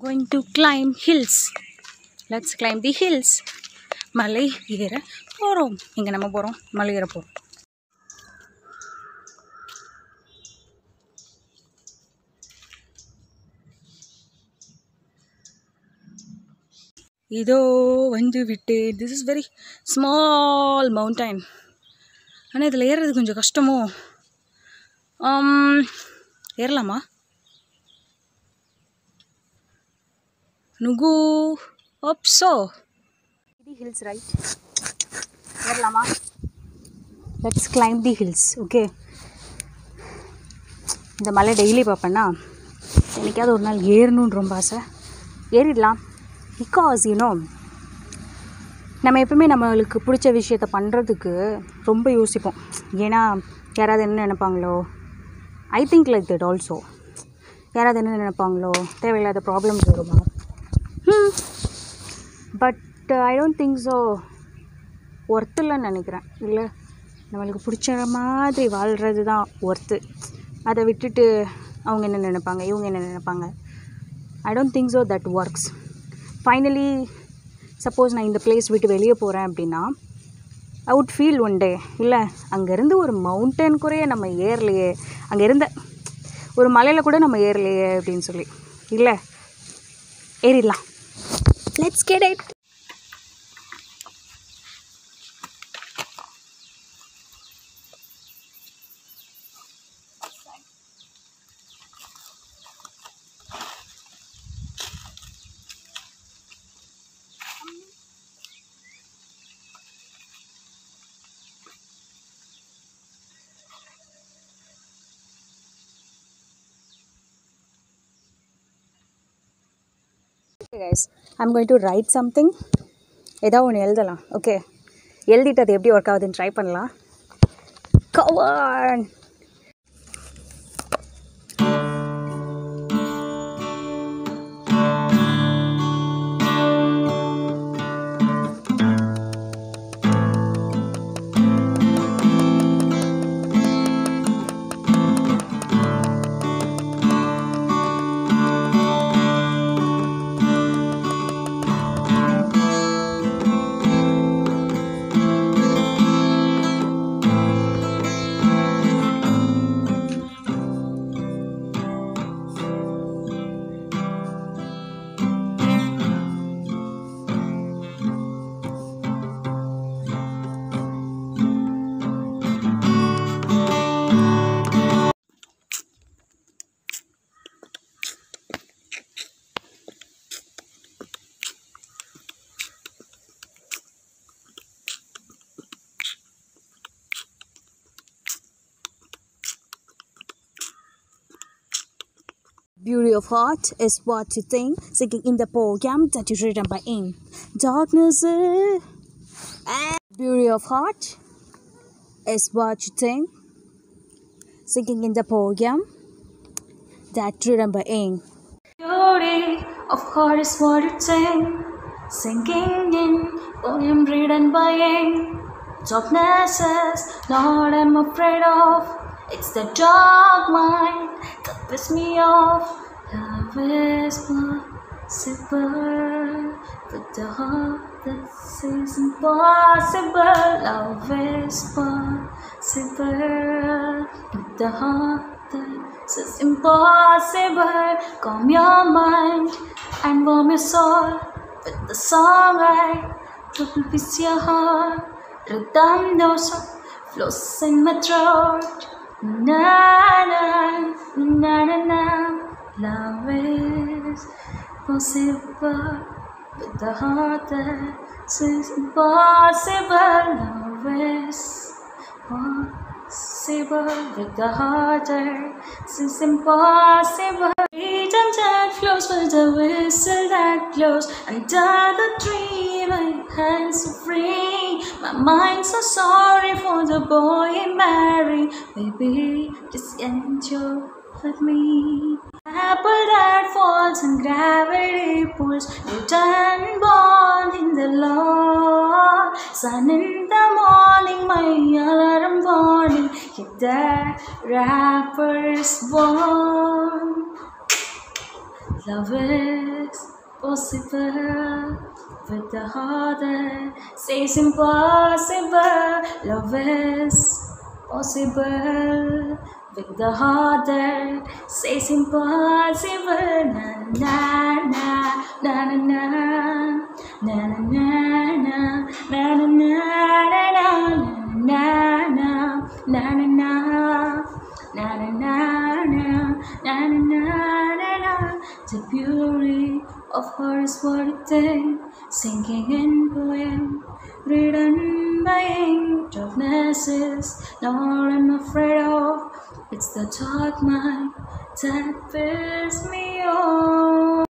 Going to climb hills. Let's climb the hills. மலை ஏற போகிறோம். எங்கே நம்ம போகிறோம்? மலை ஏற போகிறோம். இதோ வந்து விட்டு. This is very small mountain. ஆனால் இதில் ஏறுறது கொஞ்சம் கஷ்டமோ? ஏறலாமா? நுகு ஓப்ஸோ தி ஹில்ஸ் ரைட். ஏறலாமா? Let's climb the hills. Okay, இந்த மலை டெய்லி பார்ப்பேன்னா என்னைக்காவது ஒரு நாள் ஏறணுன்னு ரொம்ப ஆசை. ஏறிடலாம். பிகாஸ் நம்ம எப்பவுமே நம்மளுக்கு பிடிச்ச விஷயத்த பண்ணுறதுக்கு ரொம்ப யோசிப்போம். ஏன்னா யாராவது என்ன நினைப்பாங்களோ, I think like that also. யாராவது என்ன நினைப்பாங்களோ, தேவையில்லாத ப்ராப்ளம்ஸ் வருமா? But I don't think so. Worth இல்லைன்னு நினைக்கிறேன். இல்லை, நம்மளுக்கு பிடிச்ச மாதிரி வாழ்கிறது தான் ஒர்த்து. அதை விட்டுட்டு அவங்க என்ன நினைப்பாங்க, இவங்க என்ன நினைப்பாங்க, I don't think so that works. Finally suppose நான் இந்த பிளேஸ் விட்டு வெளியே போகிறேன் அப்படின்னா I would feel one day, இல்லை அங்கேருந்து ஒரு மவுண்டன் கூட நம்ம ஏறலையே, அங்கே இருந்த ஒரு மலையில் கூட நம்ம ஏறலையே அப்படின்னு சொல்லி. இல்லை, ஏறிடலாம். Let's get it. Okay guys, I'm going to write something. ஏதாவது ஒன்று எழுதலாம். ஓகே, எழுதிட்டு அது எப்படி ஒர்க் ஆகுதுன்னு ட்ரை பண்ணலாம். Come on. Beauty of heart is what you think, singing in the poem that you written by ink. Darkness is beauty of heart is what you think, singing in the poem that written by ink. Beauty of heart is what you think, singing in poem written by ink. Darkness is not I'm afraid of. It's the dark mind that pisses me off. Love is possible with the heart that says impossible. Love is possible with the heart that says impossible. Calm your mind and warm your soul with the song right to please your heart. Rhythm knows flows in my throat. Na na na na na. Love is possible with the heart that says impossible. Love is possible with the heart that says impossible. Freedom that flows with the whistle that blows under the tree. My hands are free. My mind's so sorry for the boy I married. Baby, just enjoy with me. Apple that falls and gravity pulls. Return born in the Lord. Sun in the morning, my alarm warning. Hit that rapper's born. Love is possible with the heart that says impossible. Love is possible with the heart that says impossible. Na na na na na na na na na na na na na na na. The beauty of her is what it takes, sinking in poem, written by ink. Darkness is not all I'm afraid of. It's the dark mind that fills me up.